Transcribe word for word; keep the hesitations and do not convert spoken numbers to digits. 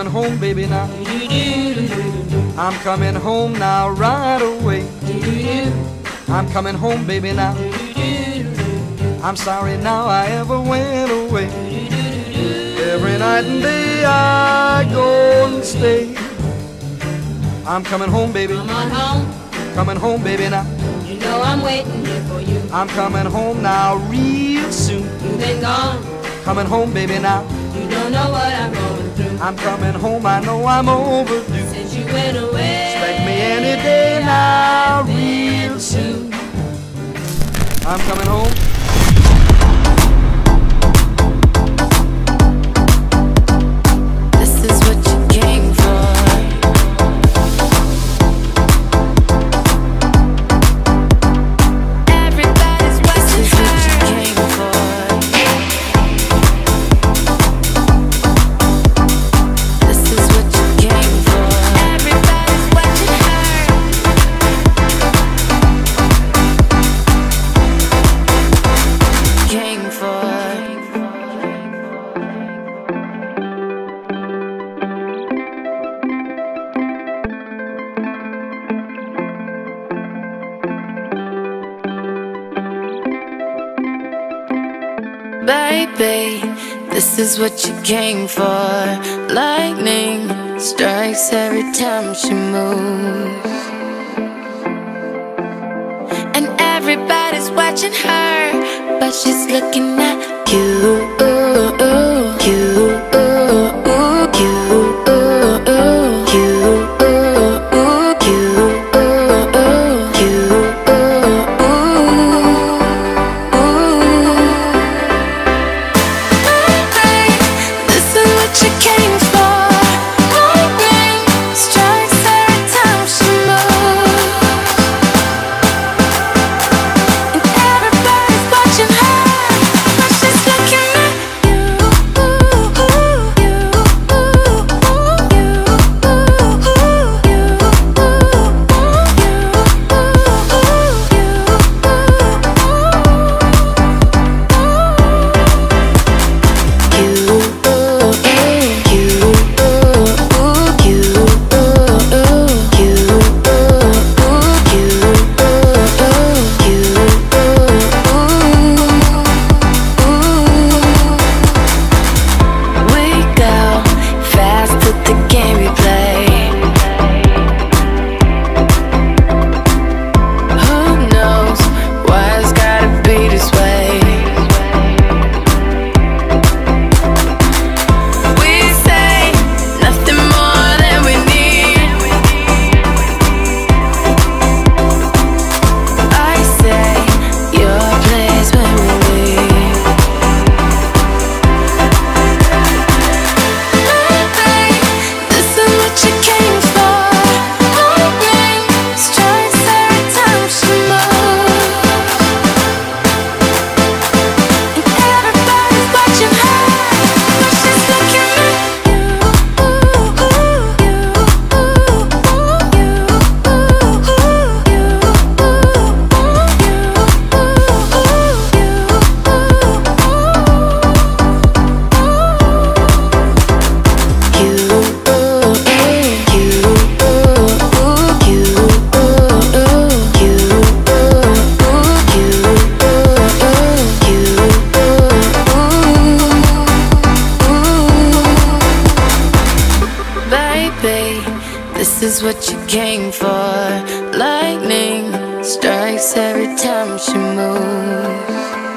coming home, baby, now. I'm coming home now right away. I'm coming home, baby, now. I'm sorry now I ever went away. Every night and day I go and stay. I'm coming home, baby. Come on home. Coming home, baby, now. You know I'm waiting here for you. I'm coming home now real soon. You've been gone. Coming home, baby, now. You don't know what I'm going through. I'm coming home, I know I'm overdue. Since you went away, Expect me any day now real soon. I'm coming home. Baby, this is what you came for. Lightning strikes every time she moves, and everybody's watching her, but she's looking at you, you, you. This is what you came for. Lightning strikes every time she moves.